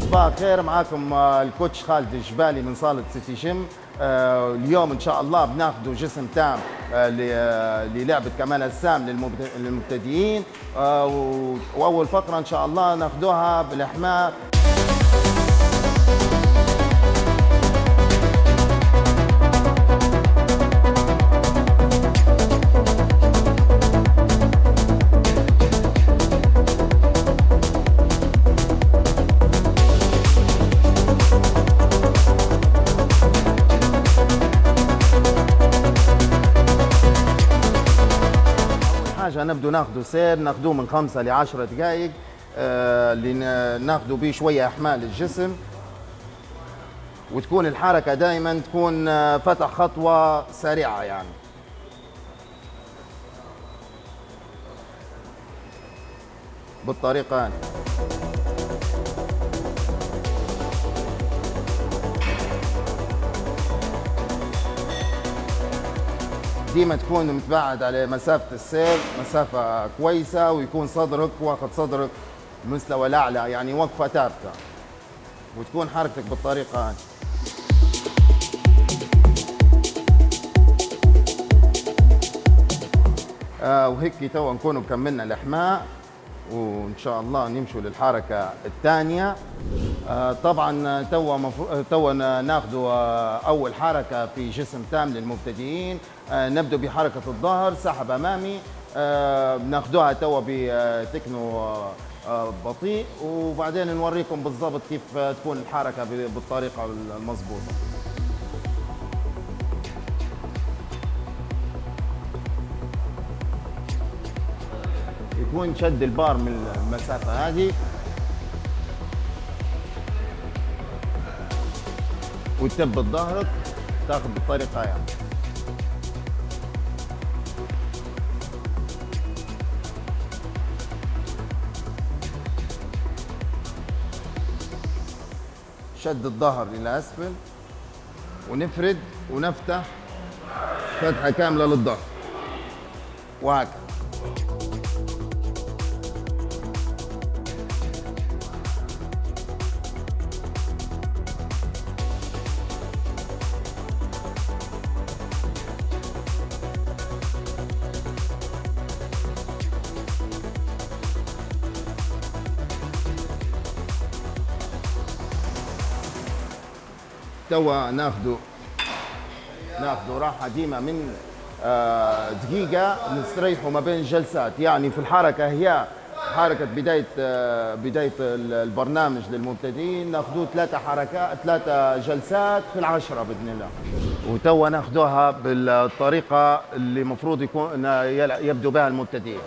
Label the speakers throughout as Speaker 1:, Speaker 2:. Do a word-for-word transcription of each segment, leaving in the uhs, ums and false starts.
Speaker 1: صباح الخير، معاكم الكوتش خالد الجبالي من صالة سيتي جيم. اليوم ان شاء الله بناخذ جسم تام للعبة كمال اجسام للمبتدئين، واول فقرة ان شاء الله ناخذوها بالاحماء. حاجة نبدو ناخذه سير، ناخذوه من خمسة لعشرة دقائق اللي آه ناخذوا به شوية إحماء للجسم، وتكون الحركة دائما تكون آه فتح خطوة سريعة يعني. بالطريقة هذه. ديما تكون متباعد على مسافة السير، مسافة كويسة، ويكون صدرك واخد صدرك مستوى الأعلى، يعني وقفة ثابتة، وتكون حركتك بالطريقة هذه. آه وهيك تو نكونوا كملنا الإحماء، وإن شاء الله نمشوا للحركة الثانية. آه طبعا توا مفرو... توا ناخذوا آه أول حركة في جسم تام للمبتدئين. آه نبدأ بحركة الظهر، سحب أمامي، آه بناخذوها توا بتكنو آه بطيء، وبعدين نوريكم بالضبط كيف تكون الحركة بالطريقة المضبوطة. يكون شد البار من المسافة هذه، وتثبت ظهرك، تاخذ بالطريقة يعني. شد الظهر إلى أسفل، ونفرد ونفتح فتحة كاملة للظهر، وهكذا. توا ناخذوا ناخذوا راحه ديما من آه دقيقه، نستريحوا ما بين الجلسات. يعني في الحركه هي حركه بدايه آه بدايه البرنامج للمبتدئين، ناخذوا ثلاثه حركات ثلاثه جلسات في العشره باذن الله. وتوا ناخذوها بالطريقه اللي المفروض يكون يبدو بها المبتدئين.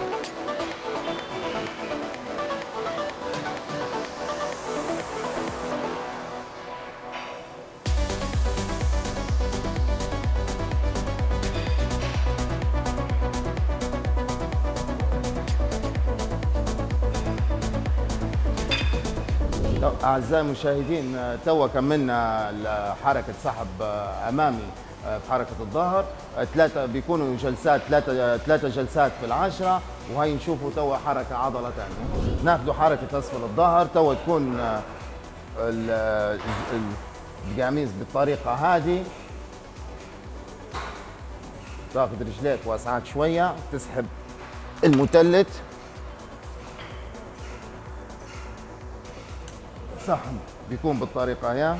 Speaker 1: أعزائي المشاهدين، توا كملنا حركة سحب أمامي في حركة الظهر. ثلاثة بيكونوا جلسات، ثلاثة ثلاثة جلسات في العشرة، وهي نشوفوا توا حركة عضلة ثانية. ناخذوا حركة أسفل الظهر، توا تكون القميص بالطريقة هذه، تاخذ رجليك واسعاك شوية، تسحب المثلث، سحب بيكون بالطريقة هي.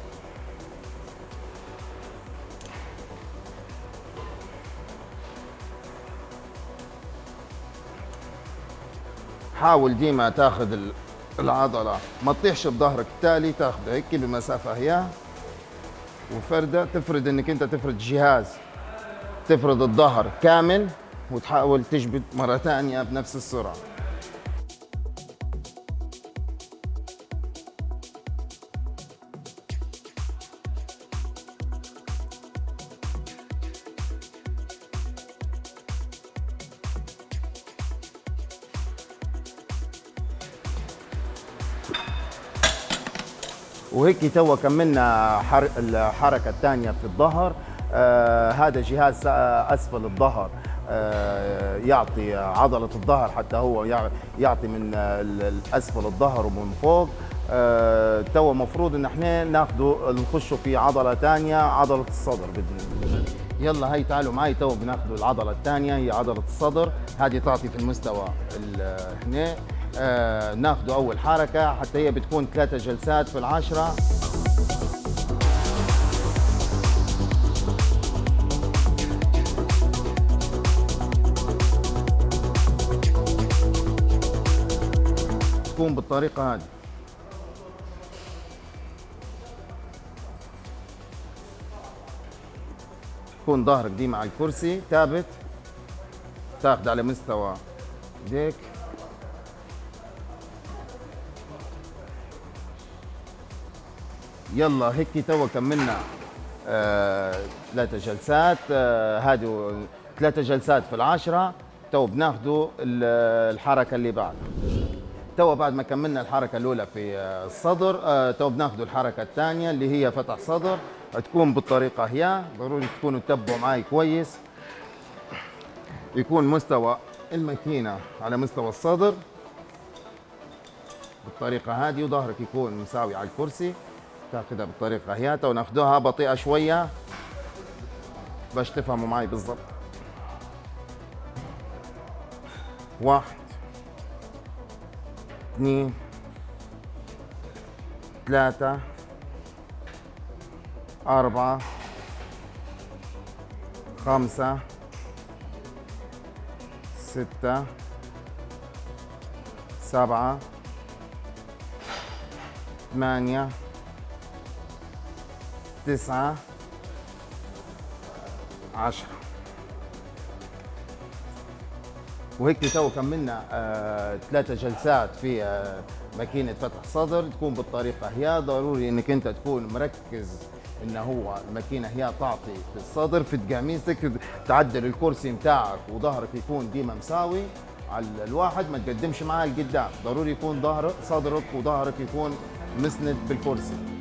Speaker 1: حاول ديما تاخذ العضلة ما تطيحش بظهرك، التالي تاخذ هيك بمسافة هي، وفردة تفرد انك انت تفرد جهاز، تفرد الظهر كامل، وتحاول تجبد مرة ثانية بنفس السرعة. وهيك توا كملنا الحركة الثانية في الظهر. آه هذا جهاز أسفل الظهر آه يعطي عضلة الظهر، حتى هو يعطي من أسفل الظهر ومن فوق. آه تو مفروض ان احنا ناخده نخشه في عضله ثانيه، عضله الصدر باذن الله. يلا هاي تعالوا معي، تو بناخذ العضله الثانيه هي عضله الصدر. هذه تعطي في المستوى هنا. آه ناخذ اول حركه حتى هي بتكون ثلاثه جلسات في العشره. تكون بالطريقه هذه. يكون ظهرك ديما على الكرسي ثابت، تاخذ على مستوى ديك. يلا هيك تو كملنا آه، ثلاثة جلسات. آه، هادو ثلاثة جلسات في العشرة. تو بناخذوا الحركة اللي بعد. تو بعد ما كملنا الحركة الأولى في آه، الصدر، آه، تو بناخذوا الحركة الثانية اللي هي فتح صدر. تكون بالطريقة هي، ضروري تكونوا تتبعوا معي كويس. يكون مستوى الماكينة على مستوى الصدر بالطريقة هذه، وظهرك يكون مساوي على الكرسي. تاخذها بالطريقة هي. تو ناخذوها بطيئة شوية باش تفهموا معي بالضبط. واحد، اثنين، ثلاثة، أربعة، خمسة، ستة، سبعة، ثمانية، تسعة، عشرة. وهيك تو كملنا آه، ثلاثة جلسات في آه، ماكينة فتح صدر. تكون بالطريقة هي. ضروري انك انت تكون مركز ان هو الماكينة هي تعطي في الصدر، في تقاميسك، تعدل الكرسي متاعك وظهرك يكون ديما مساوي على الواحد، ما تقدمش معاه لقدام. ضروري يكون ظهر صدرك وظهرك يكون مسند بالكرسي.